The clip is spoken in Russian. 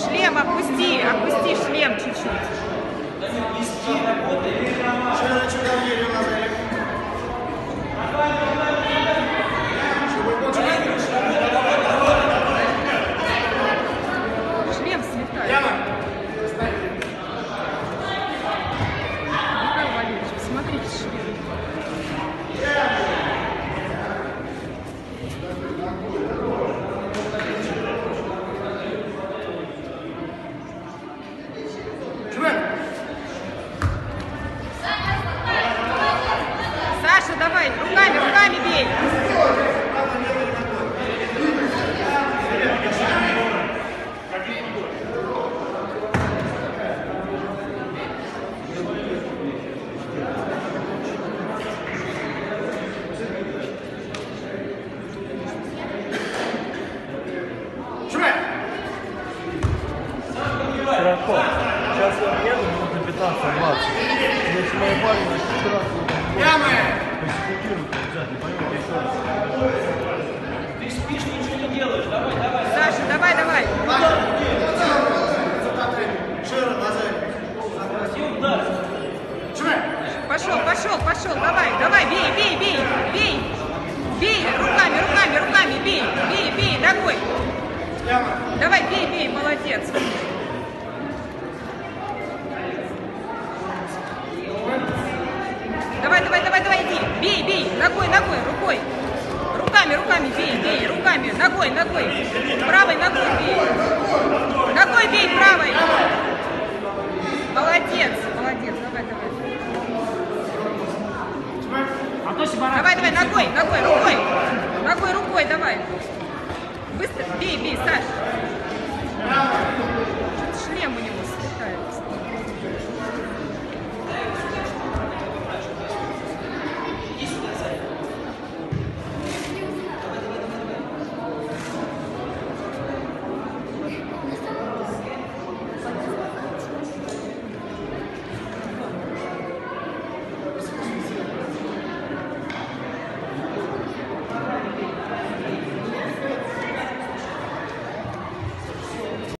Шлем опусти, опусти шлем чуть-чуть. Шлем слетает. Михаил Валерьевич, посмотрите шлем. Саша, давай, руками бей. Сейчас я еду, минут на 15-20. Если мои парни на 14 посекундируют обязательно, поймете еще раз. Ты спишь, ничего не делаешь. Давай. Саша, давай. Пошел, давай, бей, руками, бей, ногой. Давай, бей, молодец. Давай, иди, бей, ногой, рукой. Руками бей, руками, ногой. Правой ногой бей. Ногой бей, правой. Молодец, давай. Давай, ногой, рукой, давай. Быстро, бей, Саш.